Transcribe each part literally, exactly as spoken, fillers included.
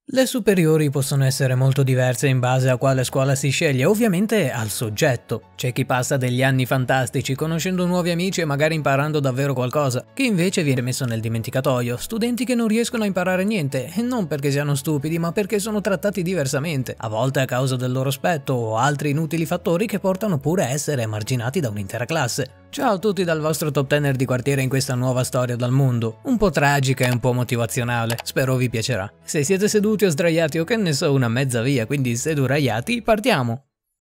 Le superiori possono essere molto diverse in base a quale scuola si sceglie, ovviamente al soggetto. C'è chi passa degli anni fantastici conoscendo nuovi amici e magari imparando davvero qualcosa, chi invece viene messo nel dimenticatoio, studenti che non riescono a imparare niente, e non perché siano stupidi ma perché sono trattati diversamente, a volte a causa del loro aspetto o altri inutili fattori che portano pure a essere emarginati da un'intera classe. Ciao a tutti dal vostro top tenner di quartiere in questa nuova storia dal mondo, un po' tragica e un po' motivazionale, spero vi piacerà. Se siete seduti o sdraiati o che ne so una mezza via, quindi seduraiati, partiamo!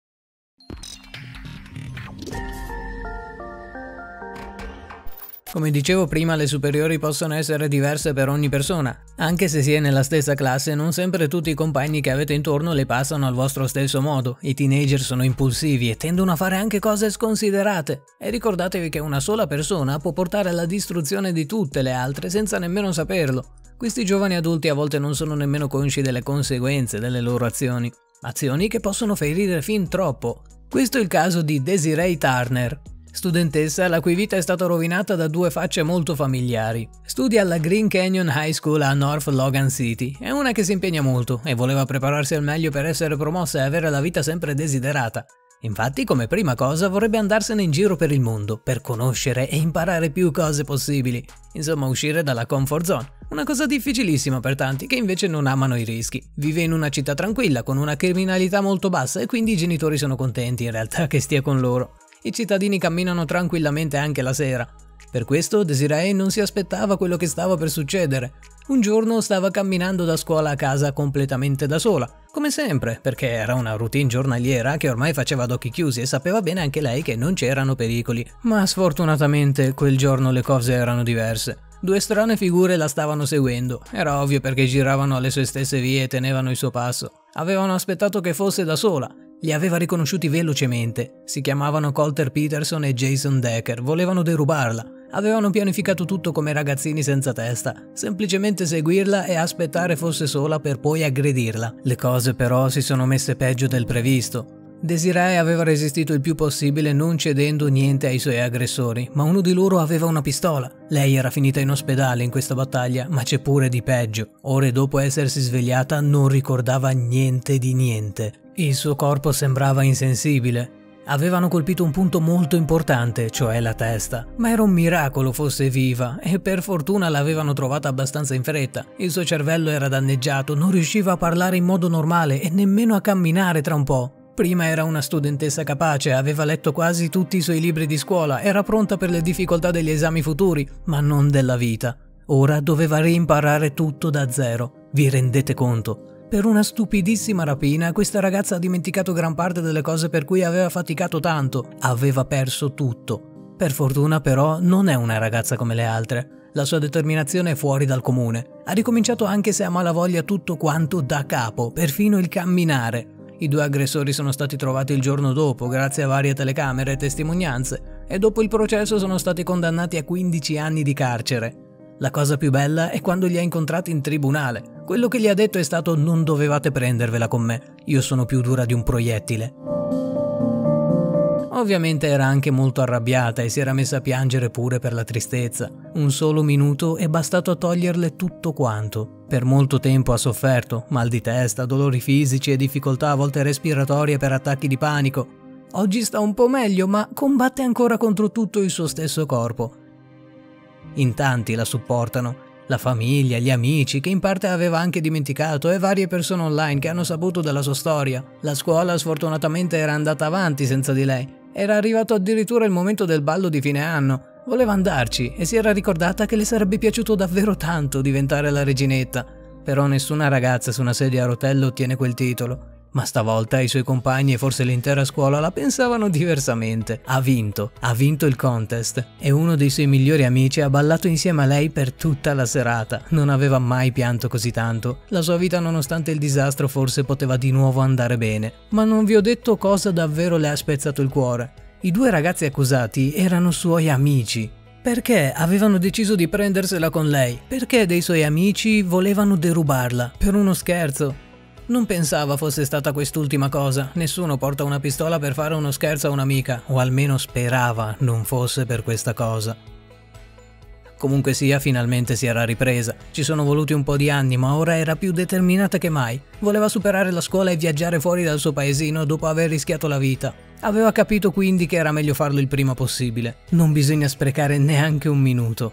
Come dicevo prima, le superiori possono essere diverse per ogni persona. Anche se si è nella stessa classe, non sempre tutti i compagni che avete intorno le passano al vostro stesso modo. I teenager sono impulsivi e tendono a fare anche cose sconsiderate. E ricordatevi che una sola persona può portare alla distruzione di tutte le altre senza nemmeno saperlo. Questi giovani adulti a volte non sono nemmeno consci delle conseguenze delle loro azioni. Azioni che possono ferire fin troppo. Questo è il caso di Desiree Turner, studentessa la cui vita è stata rovinata da due facce molto familiari. Studia alla Green Canyon High School a North Logan City, è una che si impegna molto e voleva prepararsi al meglio per essere promossa e avere la vita sempre desiderata. Infatti, come prima cosa, vorrebbe andarsene in giro per il mondo, per conoscere e imparare più cose possibili. Insomma, uscire dalla comfort zone. Una cosa difficilissima per tanti che invece non amano i rischi. Vive in una città tranquilla, con una criminalità molto bassa e quindi i genitori sono contenti in realtà che stia con loro. I cittadini camminano tranquillamente anche la sera. Per questo Desiree non si aspettava quello che stava per succedere. Un giorno stava camminando da scuola a casa completamente da sola, come sempre, perché era una routine giornaliera che ormai faceva ad occhi chiusi e sapeva bene anche lei che non c'erano pericoli. Ma sfortunatamente quel giorno le cose erano diverse. Due strane figure la stavano seguendo, era ovvio perché giravano alle sue stesse vie e tenevano il suo passo. Avevano aspettato che fosse da sola. Li aveva riconosciuti velocemente, si chiamavano Colter Peterson e Jason Decker, volevano derubarla, avevano pianificato tutto come ragazzini senza testa, semplicemente seguirla e aspettare fosse sola per poi aggredirla. Le cose però si sono messe peggio del previsto. Desiree aveva resistito il più possibile non cedendo niente ai suoi aggressori, ma uno di loro aveva una pistola. Lei era finita in ospedale in questa battaglia, ma c'è pure di peggio. Ore dopo essersi svegliata non ricordava niente di niente. Il suo corpo sembrava insensibile. Avevano colpito un punto molto importante, cioè la testa. Ma era un miracolo fosse viva, e per fortuna l'avevano trovata abbastanza in fretta. Il suo cervello era danneggiato, non riusciva a parlare in modo normale e nemmeno a camminare tra un po'. Prima era una studentessa capace, aveva letto quasi tutti i suoi libri di scuola, era pronta per le difficoltà degli esami futuri, ma non della vita. Ora doveva reimparare tutto da zero. Vi rendete conto? Per una stupidissima rapina, questa ragazza ha dimenticato gran parte delle cose per cui aveva faticato tanto. Aveva perso tutto. Per fortuna però non è una ragazza come le altre. La sua determinazione è fuori dal comune. Ha ricominciato anche se a malavoglia tutto quanto da capo, perfino il camminare. I due aggressori sono stati trovati il giorno dopo, grazie a varie telecamere e testimonianze, e dopo il processo sono stati condannati a quindici anni di carcere. La cosa più bella è quando li ha incontrati in tribunale. Quello che gli ha detto è stato: non dovevate prendervela con me, io sono più dura di un proiettile. Ovviamente era anche molto arrabbiata e si era messa a piangere pure per la tristezza. Un solo minuto è bastato a toglierle tutto quanto. Per molto tempo ha sofferto, mal di testa, dolori fisici e difficoltà a volte respiratorie per attacchi di panico. Oggi sta un po' meglio, ma combatte ancora contro tutto il suo stesso corpo. In tanti la supportano. La famiglia, gli amici, che in parte aveva anche dimenticato, e varie persone online che hanno saputo della sua storia. La scuola sfortunatamente era andata avanti senza di lei. Era arrivato addirittura il momento del ballo di fine anno. Voleva andarci e si era ricordata che le sarebbe piaciuto davvero tanto diventare la reginetta. Però nessuna ragazza su una sedia a rotelle ottiene quel titolo. Ma stavolta i suoi compagni e forse l'intera scuola la pensavano diversamente. Ha vinto, ha vinto il contest e uno dei suoi migliori amici ha ballato insieme a lei per tutta la serata. Non aveva mai pianto così tanto. La sua vita, nonostante il disastro, forse poteva di nuovo andare bene. Ma non vi ho detto cosa davvero le ha spezzato il cuore. I due ragazzi accusati erano suoi amici. Perché avevano deciso di prendersela con lei? Perché dei suoi amici volevano derubarla? Per uno scherzo? Non pensava fosse stata quest'ultima cosa, nessuno porta una pistola per fare uno scherzo a un'amica, o almeno sperava non fosse per questa cosa. Comunque sia, finalmente si era ripresa. Ci sono voluti un po' di anni, ma ora era più determinata che mai. Voleva superare la scuola e viaggiare fuori dal suo paesino dopo aver rischiato la vita. Aveva capito quindi che era meglio farlo il prima possibile. Non bisogna sprecare neanche un minuto.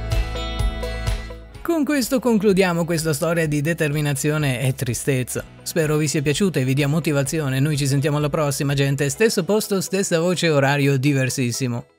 Con questo concludiamo questa storia di determinazione e tristezza. Spero vi sia piaciuta e vi dia motivazione. Noi ci sentiamo alla prossima, gente. Stesso posto, stessa voce, orario diversissimo.